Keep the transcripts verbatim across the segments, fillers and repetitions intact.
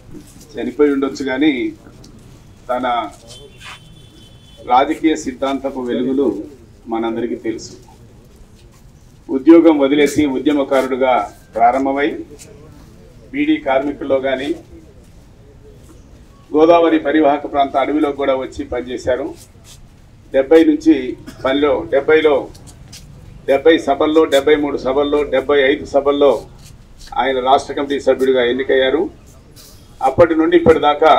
చనిపోయి ఉండొచ్చు కానీ తన రాజకీయ సిద్ధాంతపు వెలుగులు మనందరికీ తెలుసు. ఉద్యోగం వదిలేసి ఉద్యమకారుడుగా ప్రారంభమై బీడీ కార్మికుల్లో కానీ గోదావరి పరివాహక ప్రాంత అడవిలో కూడా వచ్చి పనిచేశారు. డెబ్బై నుంచి పనిలో డెబ్బైలో డెబ్బై సభల్లో డెబ్బై మూడు సభల్లో డెబ్బై ఐదు సభల్లో ఆయన రాష్ట్ర కమిటీ సభ్యుడిగా ఎన్నికయ్యారు. అప్పటి నుండి ఇప్పటిదాకా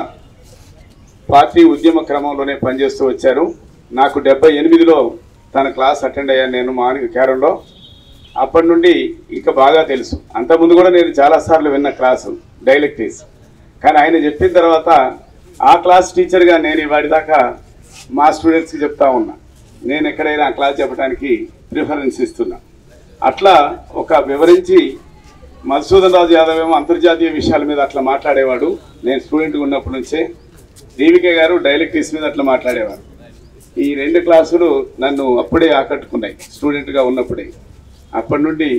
పార్టీ ఉద్యమ క్రమంలోనే పనిచేస్తూ వచ్చారు. నాకు డెబ్బై ఎనిమిదిలో తన క్లాస్ అటెండ్ అయ్యాను నేను మార్నింగ్ క్యారంలో. అప్పటి నుండి ఇక బాగా తెలుసు. అంతకుముందు కూడా నేను చాలాసార్లు విన్న క్లాసు డైలెక్టిక్స్. కానీ ఆయన చెప్పిన తర్వాత ఆ క్లాస్ టీచర్గా నేను ఇవాడిదాకా మా స్టూడెంట్స్కి చెప్తా ఉన్నా. నేను ఎక్కడైనా ఆ క్లాస్ చెప్పడానికి ప్రిఫరెన్స్ ఇస్తున్నా. అట్లా ఒక వివరించి మధుసూదన్ రాజు యాదవ్ ఏమో అంతర్జాతీయ విషయాల మీద అట్లా మాట్లాడేవాడు. నేను స్టూడెంట్గా ఉన్నప్పటి నుంచే దీవికే గారు డైలెక్టిక్స్ మీద అట్లా మాట్లాడేవారు. ఈ రెండు క్లాసులు నన్ను అప్పుడే ఆకట్టుకున్నాయి స్టూడెంట్గా ఉన్నప్పుడే. అప్పటి నుండి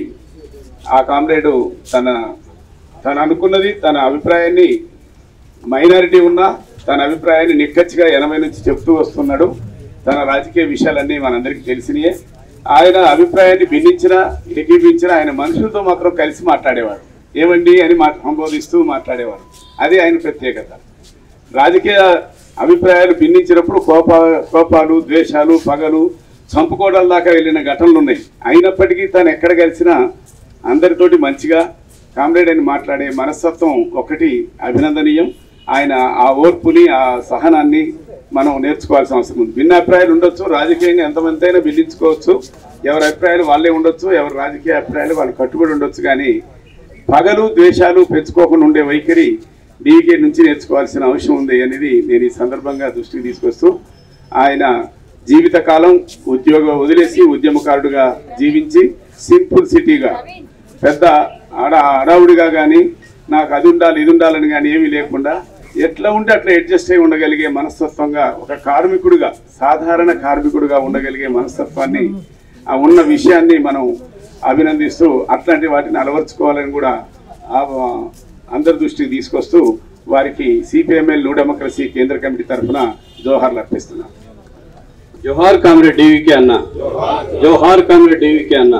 ఆ కామ్రేడు తన తను అనుకున్నది తన అభిప్రాయాన్ని మైనారిటీ ఉన్నా తన అభిప్రాయాన్ని నిక్కచ్చిగా ఎనభై నుంచి చెప్తూ వస్తున్నాడు. తన రాజకీయ విషయాలన్నీ మనందరికీ తెలిసినాయే. ఆయన అభిప్రాయాన్ని భిన్నించినా ఏకీపించినా ఆయన మనుషులతో మాత్రం కలిసి మాట్లాడేవాడు. ఏమండి అని మా సంబోధిస్తూ మాట్లాడేవాడు. అది ఆయన ప్రత్యేకత. రాజకీయ అభిప్రాయాలు భిన్నించినప్పుడు కోప కోపాలు ద్వేషాలు పగలు చంపుకోవడాల దాకా వెళ్ళిన ఘటనలు ఉన్నాయి. అయినప్పటికీ తను ఎక్కడ కలిసినా అందరితోటి మంచిగా కామ్రేడ్ అని మాట్లాడే మనస్తత్వం ఒకటి అభినందనీయం. ఆయన ఆ ఓర్పుని ఆ సహనాన్ని మనం నేర్చుకోవాల్సిన అవసరం ఉంది. భిన్న అభిప్రాయాలు ఉండొచ్చు, రాజకీయంగా ఎంతమంది అయినా భిన్నించుకోవచ్చు, ఎవరి అభిప్రాయాలు వాళ్ళే ఉండొచ్చు, ఎవరి రాజకీయ అభిప్రాయాలు వాళ్ళు కట్టుబడి ఉండొచ్చు. కానీ పగలు ద్వేషాలు పెంచుకోకుండా ఉండే వైఖరి డీకే నుంచి నేర్చుకోవాల్సిన అవసరం ఉంది అనేది నేను ఈ సందర్భంగా దృష్టికి తీసుకొస్తూ, ఆయన జీవితకాలం ఉద్యోగం వదిలేసి ఉద్యమకారుడుగా జీవించి సింపుల్ సిటీగా పెద్ద ఆడ అడావుడిగా కానీ నాకు అది ఉండాలి ఇది ఉండాలని కానీ ఏమీ లేకుండా ఎట్లా ఉంటే అట్లా అడ్జస్ట్ అయి ఉండగలిగే మనస్తత్వంగా ఒక కార్మికుడిగా సాధారణ కార్మికుడిగా ఉండగలిగే మనస్తత్వాన్ని ఉన్న విషయాన్ని మనం అభినందిస్తూ అట్లాంటి వాటిని అలవర్చుకోవాలని కూడా అందరి దృష్టికి తీసుకొస్తూ వారికి సిపిఎంఎల్ న్యూ డెమోక్రసీ కేంద్ర కమిటీ తరఫున జోహార్లు అర్పిస్తున్నాం. జోహార్ కామ్రేడ్ డీవీకే అన్న, జోహార్ కామ్రేడ్ డీవీకే అన్న.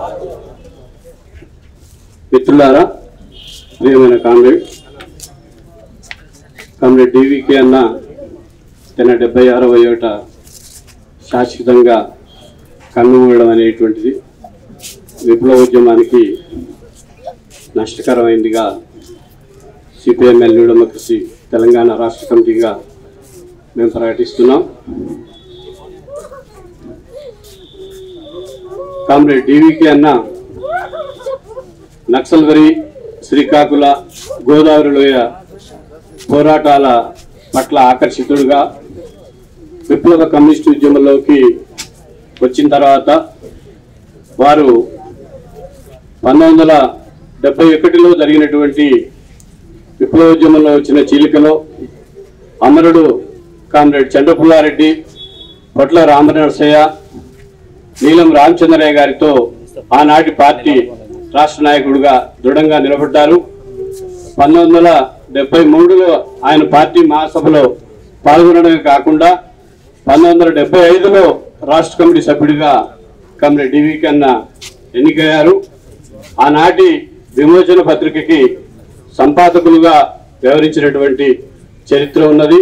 మిత్రులారా, ప్రియమైన కామ్రేడ్ కామ్రేడ్ డీవీకే అన్న తన డెబ్బై ఆరవ ఏట శాశ్వతంగా కన్నుమూయడం అనేటువంటిది విప్లవోద్యమానికి నష్టకరమైందిగా సిపిఎంఎల్ న్యూ డెమోక్రసీ తెలంగాణ రాష్ట్ర కమిటీగా మేము ప్రకటిస్తున్నాం. కామ్రేడ్ డీవీకే అన్న నక్సల్బరి, శ్రీకాకుళ, గోదావరి లోయ పోరాటాల పట్ల ఆకర్షితుడుగా విప్లవ కమ్యూనిస్టు ఉద్యమంలోకి వచ్చిన తర్వాత వారు పంతొమ్మిది వందల డెబ్బై ఒకటిలో జరిగినటువంటి విప్లవోద్యమంలో వచ్చిన చీలికలో అమరుడు కామ్రేడ్ చంద్రపుల్లారెడ్డి, పొట్ల రామనరసయ్య, నీలం రామచంద్రయ్య గారితో ఆనాటి పార్టీ రాష్ట్ర నాయకుడిగా దృఢంగా నిలబడ్డారు. పంతొమ్మిది వందల డెబ్బై మూడులో ఆయన పార్టీ మహాసభలో పాల్గొనడమే కాకుండా పంతొమ్మిది వందల డెబ్బై ఐదులో రాష్ట్ర కమిటీ సభ్యుడిగా కామ్రేడ్ డీవీకే అన్న ఎన్నికయ్యారు. ఆనాటి విమోచన పత్రికకి సంపాదకులుగా వ్యవహరించినటువంటి చరిత్ర ఉన్నది.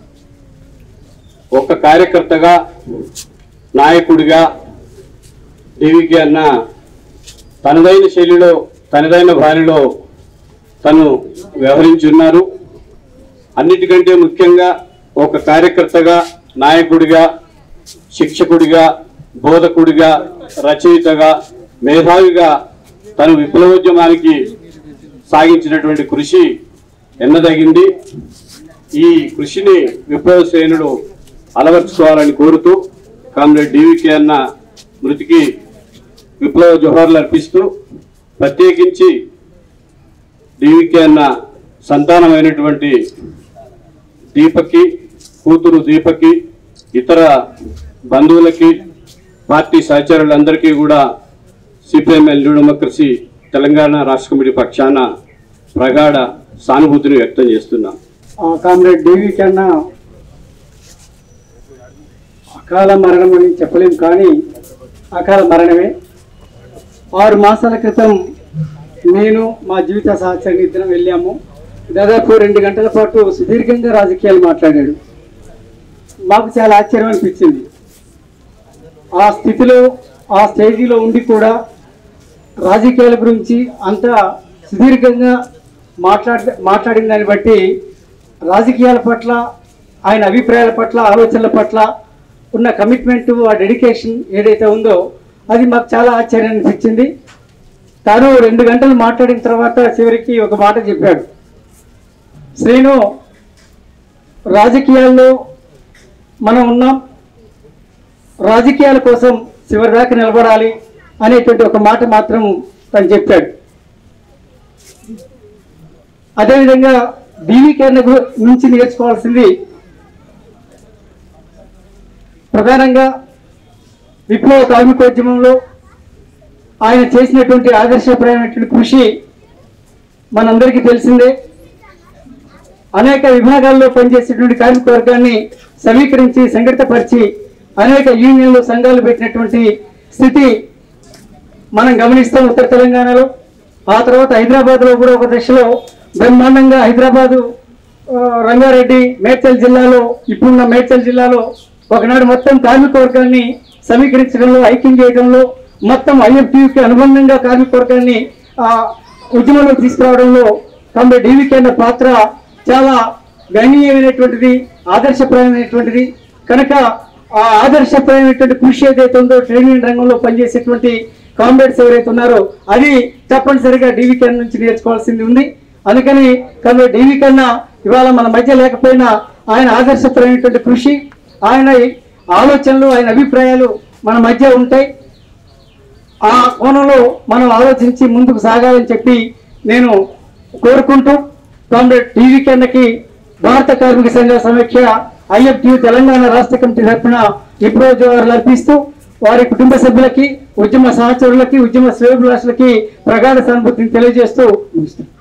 ఒక కార్యకర్తగా నాయకుడిగా డీవీకే అన్న తనదైన శైలిలో తనదైన బాణిలో తను వ్యవహరించి ఉన్నారు. అన్నిటికంటే ముఖ్యంగా ఒక కార్యకర్తగా, నాయకుడిగా, శిక్షకుడిగా, బోధకుడిగా, రచయితగా, మేధావిగా తను విప్లవోద్యమానికి సాగించినటువంటి కృషి ఎన్నదగింది. ఈ కృషిని విప్లవ శ్రేణులు అలవర్చుకోవాలని కోరుతూ కామ్రేడ్ డీవీకే అన్న మృతికి విప్లవ జోహార్లు అర్పిస్తూ, ప్రత్యేకించి డీవీకే అన్న సంతానమైనటువంటి దీపకి, కూతురు దీపకి, ఇతర బంధువులకి, పార్టీ సహచరులందరికీ కూడా సిపిఎంఎల్ న్యూ డెమోక్రసీ తెలంగాణ రాష్ట్ర కమిటీ పక్షాన ప్రగాఢ సానుభూతిని వ్యక్తం చేస్తున్నాం. కామ్రేడ్ డివి కన్నా అకాల మరణం అని చెప్పలేము, కానీ అకాల మరణమే. ఆరు మాసాల క్రితం నేను మా జీవిత సహచరుని ఇద్దరం వెళ్ళాము. దాదాపు రెండు గంటల పాటు సుదీర్ఘంగా రాజకీయాలు మాట్లాడాడు. మాకు చాలా ఆశ్చర్యం అనిపించింది. ఆ స్థితిలో ఆ స్టేజీలో ఉండి కూడా రాజకీయాల గురించి అంత సుదీర్ఘంగా మాట్లాడ మాట్లాడిన దాన్ని బట్టి రాజకీయాల పట్ల, ఆయన అభిప్రాయాల పట్ల, ఆలోచనల పట్ల ఉన్న కమిట్మెంటు, ఆ డెడికేషన్ ఏదైతే ఉందో అది మాకు చాలా ఆశ్చర్యం అనిపించింది. తాను రెండు గంటలు మాట్లాడిన తర్వాత చివరికి ఒక మాట చెప్పాడు. శ్రీను, రాజకీయాల్లో మనం ఉన్నాం, రాజకీయాల కోసం చివరి దాకా నిలబడాలి అనేటువంటి ఒక మాట మాత్రం తను చెప్పాడు. అదేవిధంగా డివి కన్నా నుంచి నేర్చుకోవాల్సింది ప్రధానంగా విప్లవ కార్మికోద్యమంలో ఆయన చేసినటువంటి ఆదర్శప్రాయమైనటువంటి కృషి మనందరికీ తెలిసిందే. అనేక విభాగాల్లో పనిచేసేటువంటి కార్మిక వర్గాన్ని సమీకరించి సంఘటితపరిచి అనేక యూనియన్లు, సంఘాలు పెట్టినటువంటి స్థితి మనం గమనిస్తాం ఉత్తర తెలంగాణలో. ఆ తర్వాత హైదరాబాద్లో కూడా ఒక దశలో బ్రహ్మాండంగా హైదరాబాదు, రంగారెడ్డి, మేడ్చల్ జిల్లాలో, ఇప్పుడున్న మేడ్చల్ జిల్లాలో ఒకనాడు మొత్తం కార్మిక వర్గాన్ని సమీకరించడంలో, ఐక్యం చేయడంలో, మొత్తం ఐఎఫ్టీయూకి అనుబంధంగా కార్మిక వర్గాన్ని ఉద్యమంలో తీసుకురావడంలో కామ్రేడ్ డివి కన్నా పాత్ర చాలా గణనీయమైనటువంటిది, ఆదర్శప్రాయమైనటువంటిది. కనుక ఆ ఆదర్శప్రాయమైనటువంటి కృషి ఏదైతే ఉందో ట్రేడ్ యూనియన్ రంగంలో పనిచేసేటువంటి కామ్రేడ్స్ ఎవరైతే ఉన్నారో అది తప్పనిసరిగా డివి కన్నా నుంచి నేర్చుకోవాల్సింది ఉంది. అందుకని కామ్రేడ్ డివి కన్నా ఇవాళ మన మధ్య లేకపోయినా ఆయన ఆదర్శప్రాయమైనటువంటి కృషి, ఆయన ఆలోచనలు, ఆయన అభిప్రాయాలు మన మధ్య ఉంటాయి. ఆ కోణంలో మనం ఆలోచించి ముందుకు సాగాలని చెప్పి నేను కోరుకుంటూ కామ్రేడ్ డివి కన్నాకి భారత కార్మిక సంఘ సమీక్ష ఐఎఫ్టీయూ తెలంగాణ రాష్ట్ర కమిటీ తరఫున విప్లవ జోహార్లు అర్పిస్తూ వారి కుటుంబ సభ్యులకి, ఉద్యమ సహచరులకి, ఉద్యమ శ్రేయోభిలాషులకి ప్రగాఢ సానుభూతిని తెలియజేస్తూ ముగిస్తున్నాను.